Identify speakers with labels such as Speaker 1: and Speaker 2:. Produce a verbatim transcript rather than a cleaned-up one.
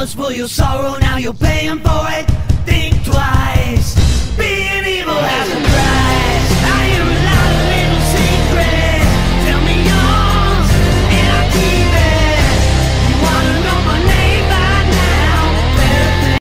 Speaker 1: once for your sorrow, now you're paying for it. Think twice.